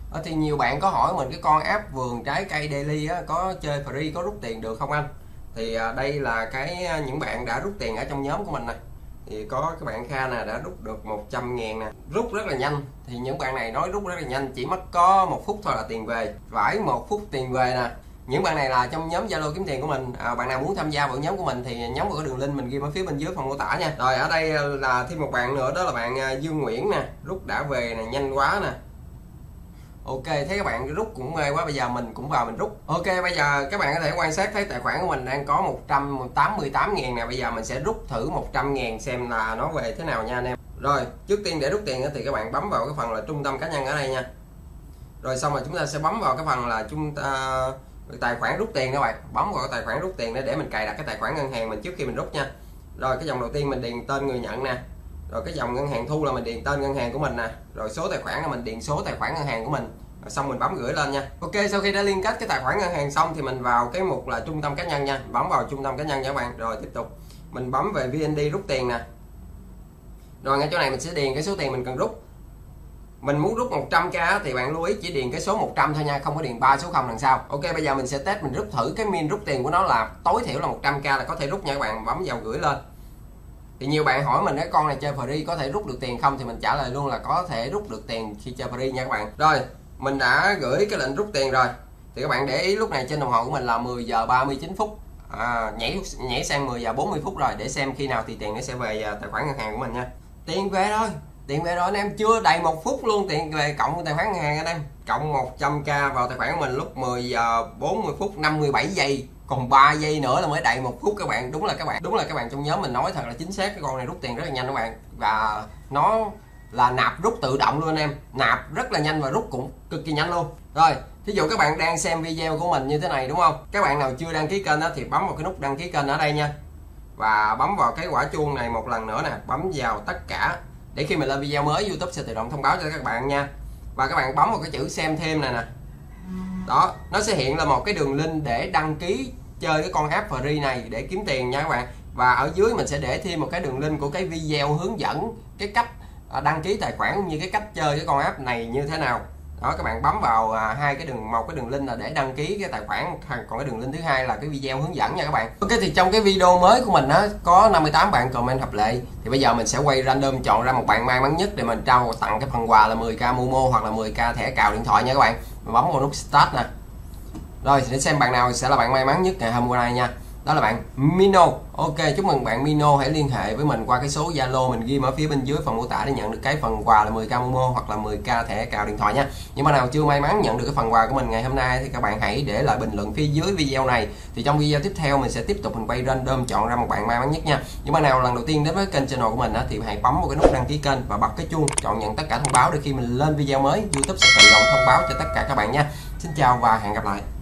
Thì nhiều bạn có hỏi mình cái con app vườn trái cây daily á, có chơi free, có rút tiền được không anh? Thì đây là những bạn đã rút tiền ở trong nhóm của mình nè. Thì có các bạn Kha nè, đã rút được 100.000 nè, rút rất là nhanh. Thì những bạn này nói rút rất là nhanh, chỉ mất có 1 phút thôi là tiền về, vãi 1 phút tiền về nè. Những bạn này là trong nhóm Zalo kiếm tiền của mình. Bạn nào muốn tham gia vào nhóm của mình thì nhấn vào cái đường link mình ghi ở phía bên dưới phần mô tả nha. Rồi ở đây là thêm một bạn nữa, đó là bạn Dương Nguyễn nè, rút đã về nè, nhanh quá nè. Ok, thấy các bạn rút cũng mê quá, bây giờ mình cũng vào mình rút. Ok, bây giờ các bạn có thể quan sát thấy tài khoản của mình đang có 188.000 nè. Bây giờ mình sẽ rút thử 100.000 xem là nó về thế nào nha anh em. Rồi, trước tiên để rút tiền thì các bạn bấm vào cái phần là trung tâm cá nhân ở đây nha. Rồi xong rồi chúng ta sẽ bấm vào cái phần là tài khoản rút tiền các bạn. Bấm vào cái tài khoản rút tiền để mình cài đặt cái tài khoản ngân hàng mình trước khi mình rút nha. Rồi cái dòng đầu tiên mình điền tên người nhận nè. Rồi cái dòng ngân hàng thu là mình điền tên ngân hàng của mình nè. Rồi số tài khoản là mình điền số tài khoản ngân hàng của mình. Rồi xong mình bấm gửi lên nha. Ok, sau khi đã liên kết cái tài khoản ngân hàng xong thì mình vào cái mục là trung tâm cá nhân nha. Bấm vào trung tâm cá nhân nha các bạn. Rồi tiếp tục mình bấm về VND rút tiền nè. Rồi ngay chỗ này mình sẽ điền cái số tiền mình cần rút. Mình muốn rút 100k thì bạn lưu ý chỉ điền cái số 100 thôi nha, không có điền 3 số 0 đằng sau. Ok, bây giờ mình sẽ test, mình rút thử cái min rút tiền của nó là tối thiểu là 100k là có thể rút nha các bạn. Bấm vào gửi lên. Thì nhiều bạn hỏi mình cái con này chơi free có thể rút được tiền không, thì mình trả lời luôn là có thể rút được tiền khi chơi free nha các bạn. Rồi mình đã gửi cái lệnh rút tiền rồi, thì các bạn để ý lúc này trên đồng hồ của mình là 10 giờ 39 phút, nhảy sang 10 giờ 40 phút rồi, để xem khi nào thì tiền nó sẽ về tài khoản ngân hàng của mình nha. Tiền về rồi, tiền về rồi anh em, chưa đầy 1 phút luôn tiền về, cộng tài khoản ngân hàng anh em, cộng 100k vào tài khoản của mình lúc 10 giờ 40 phút 57 giây, còn 3 giây nữa là mới đầy 1 phút các bạn. Đúng là các bạn trong nhóm mình nói thật là chính xác, cái con này rút tiền rất là nhanh các bạn, và nó là nạp rút tự động luôn anh em, nạp rất là nhanh và rút cũng cực kỳ nhanh luôn. Rồi thí dụ các bạn đang xem video của mình như thế này đúng không, các bạn nào chưa đăng ký kênh đó thì bấm vào cái nút đăng ký kênh ở đây nha, và bấm vào cái quả chuông này một lần nữa nè, bấm vào tất cả để khi mình lên video mới YouTube sẽ tự động thông báo cho các bạn nha. Và các bạn bấm vào cái chữ xem thêm này nè, đó nó sẽ hiện là một cái đường link để đăng ký chơi cái con app free này để kiếm tiền nha các bạn. Và ở dưới mình sẽ để thêm một cái đường link của cái video hướng dẫn cái cách đăng ký tài khoản cũng như cái cách chơi cái con app này như thế nào. Đó, các bạn bấm vào một cái đường link là để đăng ký cái tài khoản, còn cái đường link thứ hai là cái video hướng dẫn nha các bạn. Ok, thì trong cái video mới của mình á có 58 bạn comment hợp lệ, thì bây giờ mình sẽ quay random chọn ra một bạn may mắn nhất để mình trao tặng cái phần quà là 10k Momo hoặc là 10k thẻ cào điện thoại nha các bạn. Mình bấm vào nút start nè. Rồi để xem bạn nào sẽ là bạn may mắn nhất ngày hôm nay nha. Đó là bạn Mino. Ok, chúc mừng bạn Mino, hãy liên hệ với mình qua cái số Zalo mình ghi ở phía bên dưới phần mô tả để nhận được cái phần quà là 10k Momo hoặc là 10k thẻ cào điện thoại nha. Nhưng mà nào chưa may mắn nhận được cái phần quà của mình ngày hôm nay thì các bạn hãy để lại bình luận phía dưới video này, thì trong video tiếp theo mình sẽ tiếp tục mình quay random chọn ra một bạn may mắn nhất nha. Nhưng mà nào lần đầu tiên đến với kênh channel của mình thì hãy bấm vào cái nút đăng ký kênh và bật cái chuông chọn nhận tất cả thông báo để khi mình lên video mới YouTube sẽ tự động thông báo cho tất cả các bạn nha. Xin chào và hẹn gặp lại.